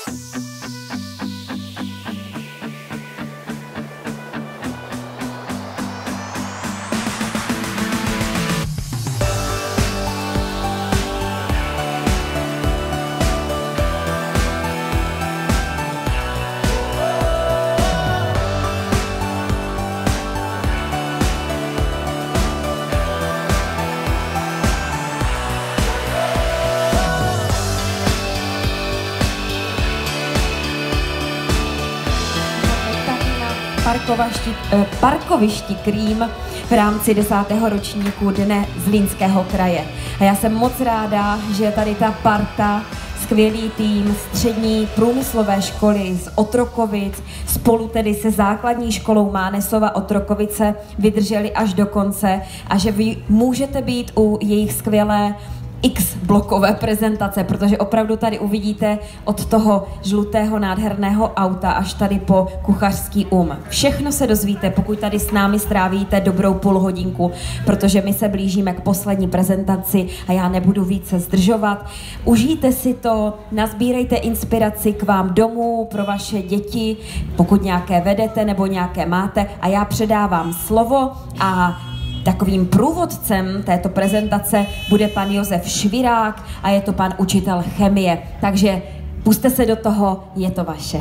Parkovišti Krým v rámci 10. ročníku Dne Zlínského kraje. A já jsem moc ráda, že je tady ta parta, skvělý tým střední průmyslové školy z Otrokovic, spolu tedy se základní školou Mánesova Otrokovice vydrželi až do konce a že vy můžete být u jejich skvělé X-blokové prezentace, protože opravdu tady uvidíte od toho žlutého nádherného auta až tady po kuchařský Všechno se dozvíte, pokud tady s námi strávíte dobrou půlhodinku, protože my se blížíme k poslední prezentaci a já nebudu více zdržovat. Užijte si to, nazbírejte inspiraci k vám domů, pro vaše děti, pokud nějaké vedete nebo nějaké máte, a já předávám slovo a takovým průvodcem této prezentace bude pan Josef Švirák a je to pan učitel chemie. Takže pusťte se do toho, je to vaše.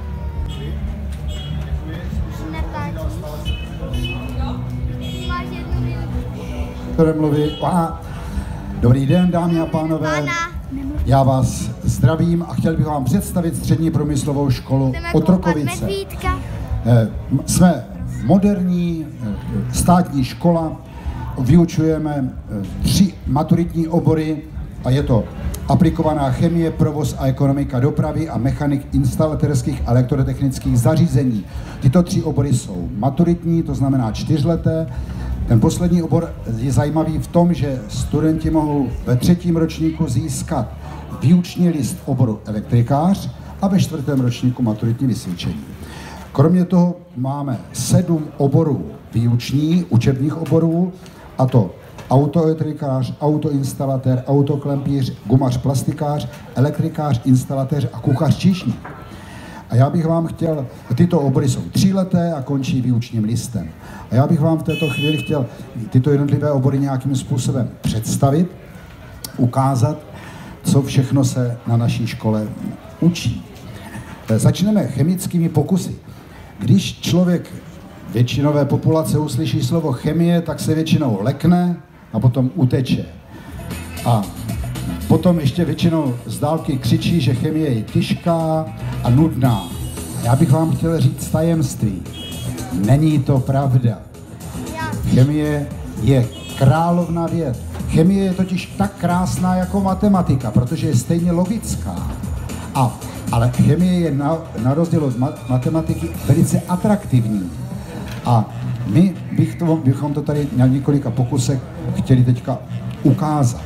Dobrý den, dámy a pánové. Já vás zdravím a chtěl bych vám představit střední průmyslovou školu Otrokovice. Jsme moderní státní škola, vyučujeme 3 maturitní obory a je to aplikovaná chemie, provoz a ekonomika dopravy a mechanik instalatérských a elektrotechnických zařízení. Tyto 3 obory jsou maturitní, to znamená 4leté. Ten poslední obor je zajímavý v tom, že studenti mohou ve 3. ročníku získat výuční list v oboru elektrikář a ve 4. ročníku maturitní vysvědčení. Kromě toho máme 7 oborů učebních oborů, a to autoelektrikář, autoinstalatér, autoklempíř, gumař, plastikář, elektrikář, instalatér a kuchař číšník. A já bych vám chtěl, tyto obory jsou 3leté a končí výučním listem. A já bych vám v této chvíli chtěl tyto jednotlivé obory nějakým způsobem představit, ukázat, co všechno se na naší škole učí. Začneme chemickými pokusy. Když člověk většinové populace uslyší slovo chemie, tak se většinou lekne a potom uteče. A potom ještě většinou z dálky křičí, že chemie je těžká a nudná. Já bych vám chtěl říct tajemství. Není to pravda. Chemie je královna věd. Chemie je totiž tak krásná jako matematika, protože je stejně logická. Ale chemie je na rozdíl od matematiky velice atraktivní. A my bychom to tady na několika pokusech chtěli teďka ukázat.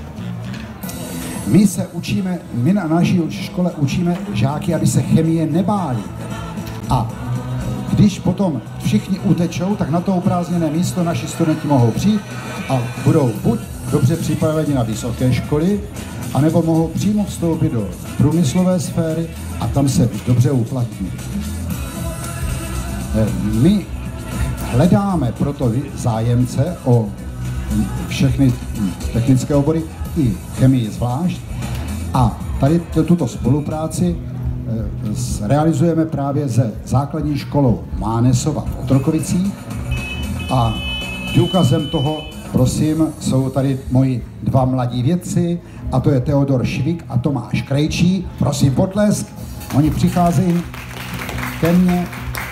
My na naší škole učíme žáky, aby se chemie nebáli. A když potom všichni utečou, tak na to uprázdněné místo naši studenti mohou přijít a budou buď dobře připraveni na vysoké školy, anebo mohou přímo vstoupit do průmyslové sféry a tam se dobře uplatní. My hledáme proto zájemce o všechny technické obory i chemii zvlášť a tady tuto spolupráci realizujeme právě se základní školou Mánesova v Otrokovicích a důkazem toho, prosím, jsou tady moji 2 mladí vědci, a to je Teodor Švik a Tomáš Krejčí. Prosím potlesk, oni přicházejí ke mně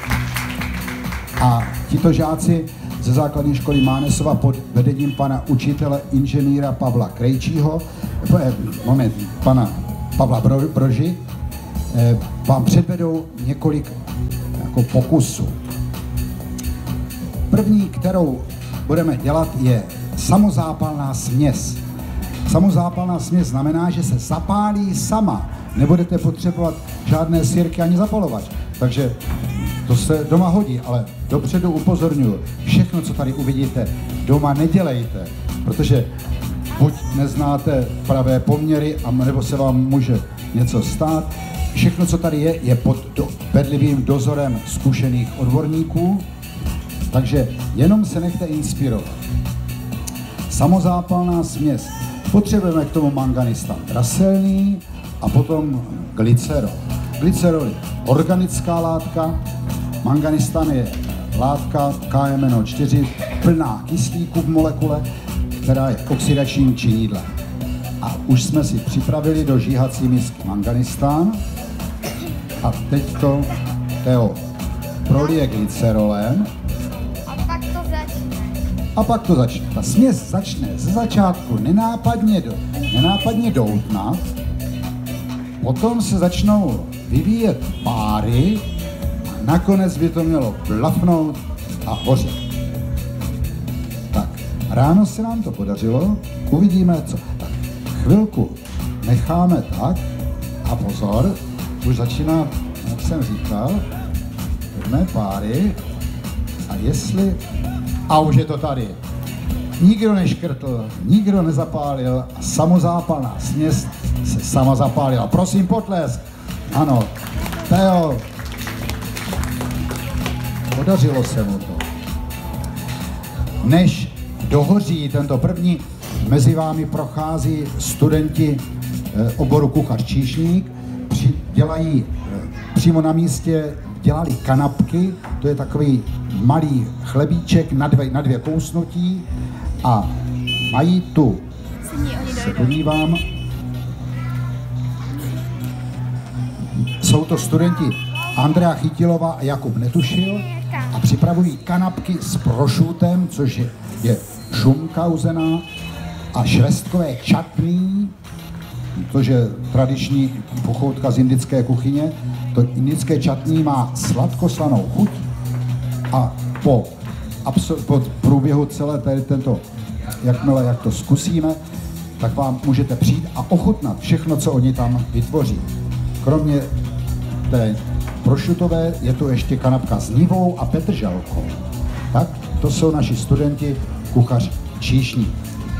a tito žáci ze základní školy Mánesova pod vedením pana učitele inženýra Pavla Krejčího, pana Pavla Broži, vám předvedou několik pokusů. První, kterou budeme dělat, je samozápalná směs. Samozápalná směs znamená, že se zapálí sama. Nebudete potřebovat žádné sirky ani zapalovač. Takže to se doma hodí, ale dopředu upozorňuji, všechno, co tady uvidíte, doma nedělejte, protože buď neznáte pravé poměry, nebo se vám může něco stát. Všechno, co tady je pod bedlivým dozorem zkušených odborníků, takže jenom se nechte inspirovat. Samozápalná směs. Potřebujeme k tomu manganistan draselný a potom glycerol. Glycerol je organická látka, manganistan je látka KMNO4 plná kyslíku v molekule, která je oxidačním činidlem. A už jsme si připravili do žíhací misky manganistán a teď to Teo prolije glycerolem a pak to začne. Ta směs začne ze začátku nenápadně doutnat, potom se začnou vyvíjet páry a nakonec by to mělo blafnout a hořet. Tak, ráno se nám to podařilo, uvidíme co. Tak, chvilku necháme tak a pozor, už začíná, jak jsem říkal, jedné páry a jestli... A už je to tady. Nikdo neškrtl, nikdo nezapálil a samozápalná směs se sama zapálila. Prosím, potlesk. Ano, Teo. Podařilo se mu to. Než dohoří tento první, mezi vámi prochází studenti oboru kuchař-číšník, dělají přímo na místě, dělali kanapky, to je takový malý chlebíček na dvě kousnutí a mají tu, se podívám, jsou to studenti Andrea Chytilová a Jakub Netušil a připravují kanapky s prošutem, což je šunka uzená a švestkové čatný, což je tradiční pochoutka z indické kuchyně. To indické čatný má sladkoslanou chuť a po průběhu celé tady tento, jakmile jak to zkusíme, tak vám můžete přijít a ochutnat všechno, co oni tam vytvoří. Kromě té prošutové je tu ještě kanapka s nivou a petržalkou. Tak, to jsou naši studenti kuchař číšník.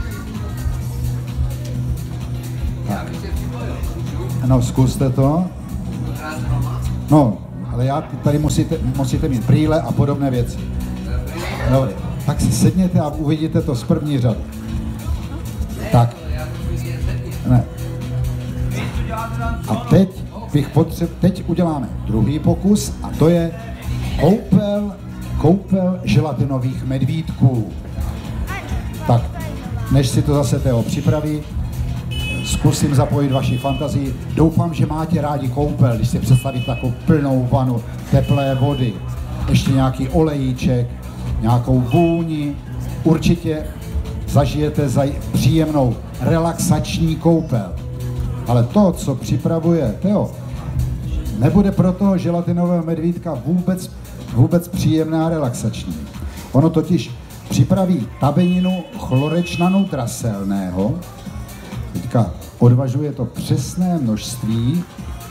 No, zkuste to. No, ale tady musíte mít brýle a podobné věci. Dobře, tak si sedněte a uvidíte to z první řady. Tak. Ne. A teď uděláme druhý pokus a to je koupel želatinových medvídků. Tak, než si to zase Teo připraví, zkusím zapojit vaši fantazii. Doufám, že máte rádi koupel, když si představíte takovou plnou vanu teplé vody, ještě nějaký olejíček, nějakou vůni. Určitě zažijete příjemnou relaxační koupel. Ale to, co připravuje Teo, nebude pro toho želatinového medvídka vůbec příjemná a relaxační. Ono totiž připraví tabeninu chlorečnanu draselného. Teďka odvažuje to přesné množství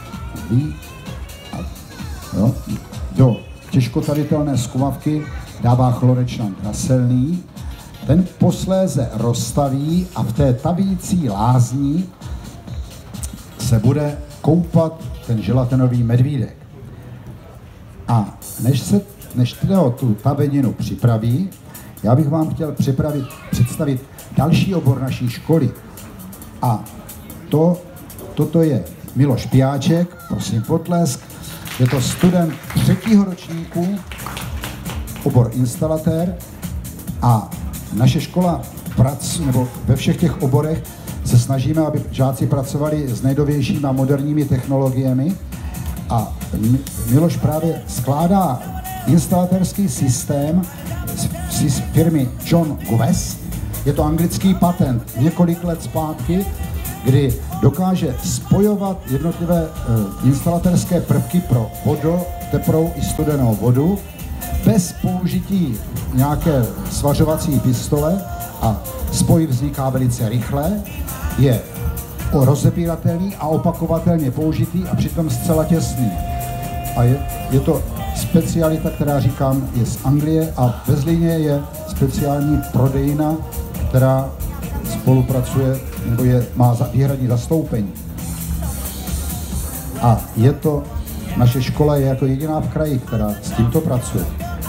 do těžkotaritelné zkumavky dává chlorečnan draselný. Ten posléze rozstaví a v té tavící lázni se bude koupat ten želatinový medvídek. A než tu tabeninu připraví, já bych vám chtěl představit další obor naší školy. A toto je Miloš Pijáček, prosím potlesk. Je to student 3. ročníku, obor instalatér a naše škola nebo ve všech těch oborech se snažíme, aby žáci pracovali s nejnovějšími a moderními technologiemi a Miloš právě skládá instalatérský systém z firmy John Guest. Je to anglický patent několik let zpátky, kdy dokáže spojovat jednotlivé instalatérské prvky pro teplou i studenou vodu bez použití nějaké svařovací pistole a spoj vzniká velice rychle, je rozebíratelný a opakovatelně použitý a přitom zcela těsný. A je to specialita, která říkám, je z Anglie a ve Zlíně je speciální prodejna, která spolupracuje nebo má výhradní zastoupení. A je to, naše škola je jako jediná v kraji, která s tímto pracuje.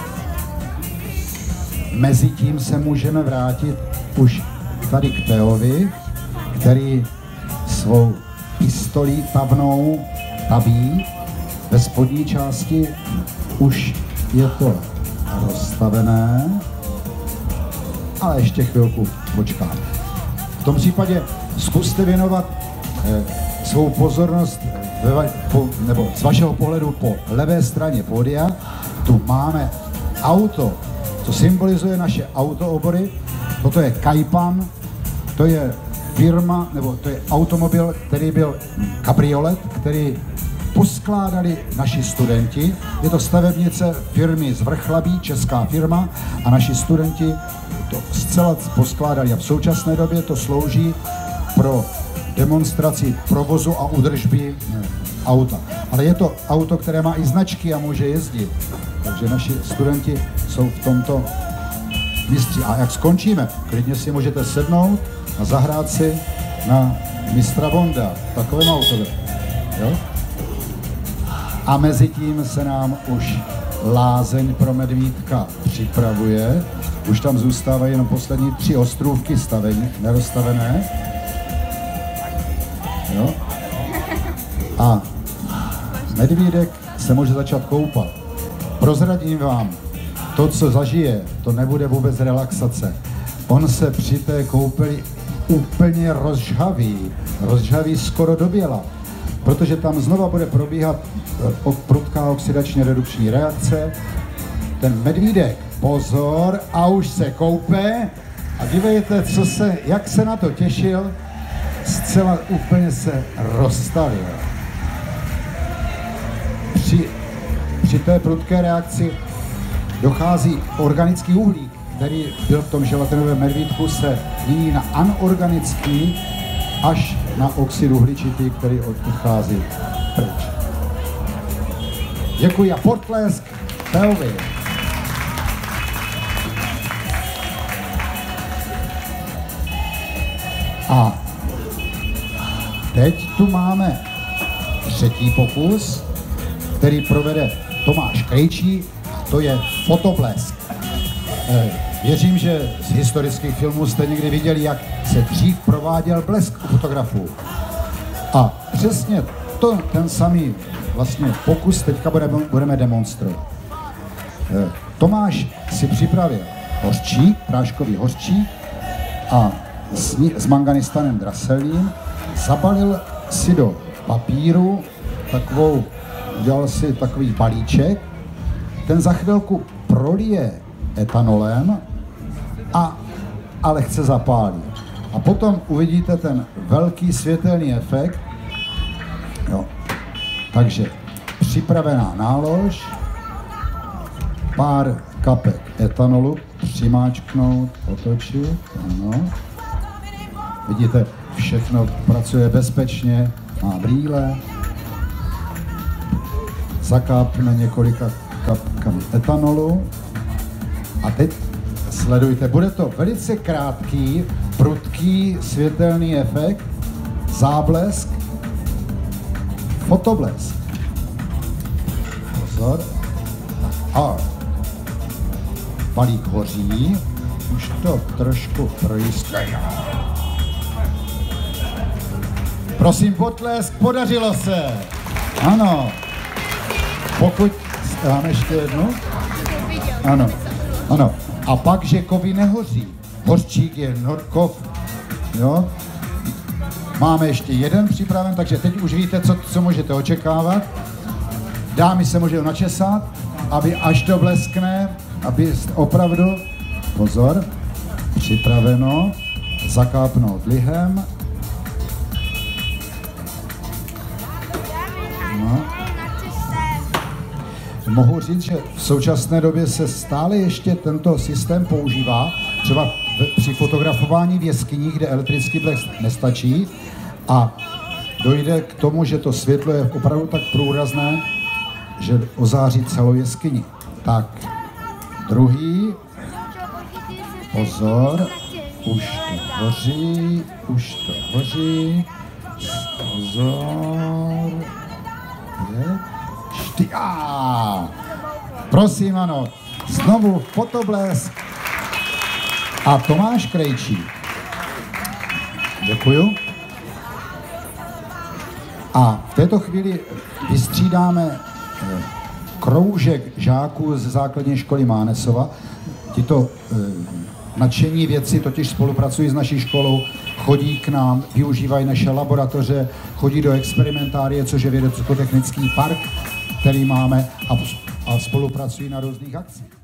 Mezitím se můžeme vrátit už tady k Teovi, který svou pistolí tavnou taví. Ve spodní části už je to rozstavené, ale ještě chvilku počkáme. V tom případě zkuste věnovat svou pozornost nebo z vašeho pohledu po levé straně pódia. Tu máme auto, co symbolizuje naše autoobory. Toto je Kajpan, to je firma, nebo to je automobil, který byl kabriolet, který poskládali naši studenti. Je to stavebnice firmy z Vrchlabí, česká firma, a naši studenti to zcela poskládali. A v současné době to slouží pro demonstraci provozu a údržby auta. Ale je to auto, které má i značky a může jezdit. Takže naši studenti jsou v tomto mistři. A jak skončíme, klidně si můžete sednout a zahrát si na mistra Bonda. Takovým autem. Jo? A mezi tím se nám už lázeň pro medvídka připravuje. Už tam zůstávají jenom poslední 3 ostrůvky nerozstavené. Jo? A medvídek se může začat koupat. Prozradím vám, to, co zažije, to nebude vůbec relaxace. On se při té koupeli úplně rozžhaví skoro do běla, protože tam znova bude probíhat prudká oxidačně redukční reakce. Ten medvídek, pozor, a už se koupe a dívejte, jak se na to těšil, zcela úplně se rozstavil. Při té prudké reakci dochází organický uhlík, který byl v tom želatinovém medvídku, se mění na anorganický až na oxid uhličitý, který odchází pryč. Děkuji a potlesk Teovi. A teď tu máme 3. pokus, který provede Tomáš Krejčí, a to je fotoblesk. Věřím, že z historických filmů jste někdy viděli, jak se dřív prováděl blesk u fotografů. A přesně ten samý vlastně pokus teďka budeme demonstrovat. Tomáš si připravil hořčík, práškový hořčík, a s manganistanem draselným zabalil si do papíru udělal si takový balíček, ten za chvilku prolije etanolem a lehce zapálí. A potom uvidíte ten velký světelný efekt. Jo. Takže připravená nálož, pár kapek etanolu, přimáčknout, otočit, ano. Vidíte, všechno pracuje bezpečně, má brýle, zakápne několika kapkami etanolu a teď sledujte, bude to velice krátký, prudký světelný efekt, záblesk, fotoblesk. Pozor. A balík hoří, už to trošku projistuje. Prosím, potlesk, podařilo se. Ano. Pokud dáme ještě jednu? Ano, ano. A pak, že kovy nehoří. Hořčík je kov, jo. Máme ještě jeden připraven, takže teď už víte, co můžete očekávat. Dámy se můžou načesat, aby až to bleskne, aby opravdu, pozor, připraveno, zakápnout lihem. No. Mohu říct, že v současné době se stále ještě tento systém používá, třeba při fotografování v jeskyních, kde elektrický blesk nestačí a dojde k tomu, že to světlo je opravdu tak průrazné, že ozáří celou jeskyni. Tak, druhý, pozor, už to hoří, pozor, Prosím, ano, znovu fotoblesk a Tomáš Krejčí. Děkuju. A v této chvíli vystřídáme kroužek žáků z základní školy Mánesova. Tito nadšení vědci totiž spolupracují s naší školou, chodí k nám, využívají naše laboratoře, chodí do experimentárie, což je vědecko-technický park, který máme, a spolupracují na různých akcích.